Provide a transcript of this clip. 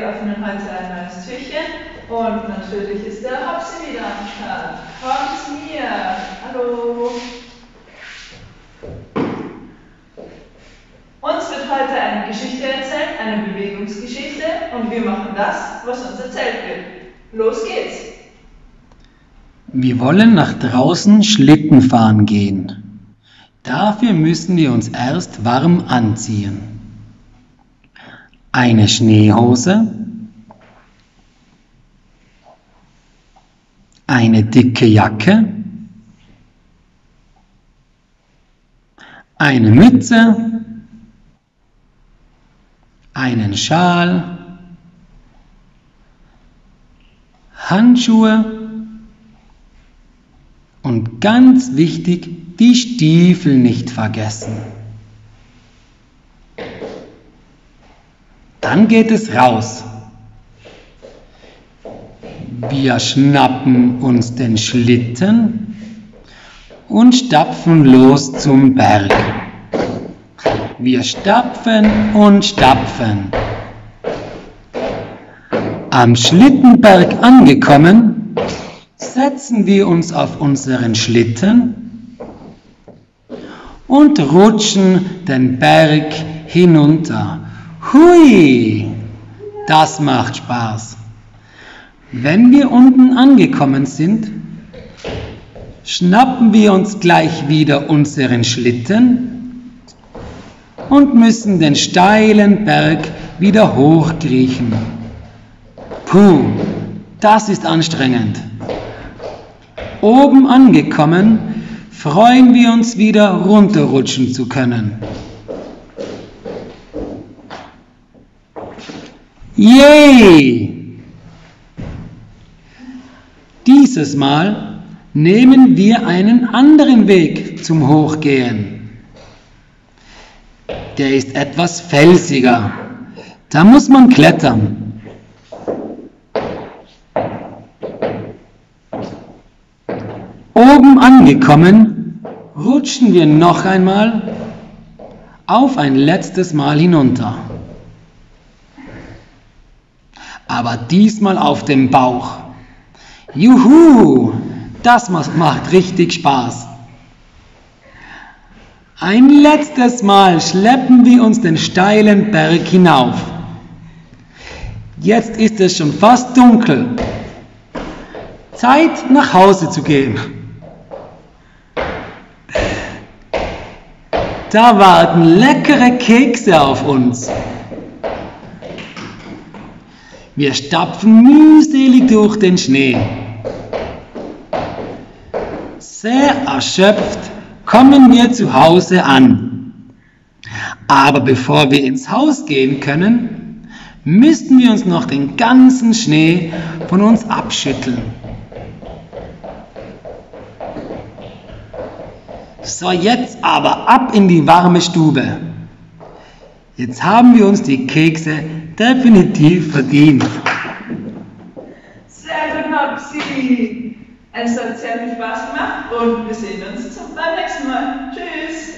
öffnen heute ein neues Türchen und natürlich ist der Hopsi wieder am Start. Komm zu mir. Hallo. Uns wird heute eine Geschichte erzählt, eine Bewegungsgeschichte, und wir machen das, was uns erzählt wird. Los geht's. Wir wollen nach draußen Schlitten fahren gehen. Dafür müssen wir uns erst warm anziehen. Eine Schneehose, eine dicke Jacke, eine Mütze, einen Schal, Handschuhe und ganz wichtig, die Stiefel nicht vergessen. Dann geht es raus. Wir schnappen uns den Schlitten und stapfen los zum Berg. Wir stapfen und stapfen. Am Schlittenberg angekommen, setzen wir uns auf unseren Schlitten und rutschen den Berg hinunter. Hui, das macht Spaß. Wenn wir unten angekommen sind, schnappen wir uns gleich wieder unseren Schlitten und müssen den steilen Berg wieder hochkriechen. Puh, das ist anstrengend. Oben angekommen, freuen wir uns wieder runterrutschen zu können. Yay! Dieses Mal nehmen wir einen anderen Weg zum Hochgehen. Der ist etwas felsiger. Da muss man klettern. Oben angekommen, rutschen wir noch einmal auf ein letztes Mal hinunter. Aber diesmal auf dem Bauch. Juhu, das macht richtig Spaß. Ein letztes Mal schleppen wir uns den steilen Berg hinauf. Jetzt ist es schon fast dunkel. Zeit, nach Hause zu gehen. Da warten leckere Kekse auf uns. Wir stapfen mühselig durch den Schnee. Sehr erschöpft kommen wir zu Hause an. Aber bevor wir ins Haus gehen können, müssten wir uns noch den ganzen Schnee von uns abschütteln. So, jetzt aber ab in die warme Stube. Jetzt haben wir uns die Kekse definitiv verdient. Sehr gut, Hopsi. Es hat sehr viel Spaß gemacht und wir sehen uns beim nächsten Mal. Tschüss.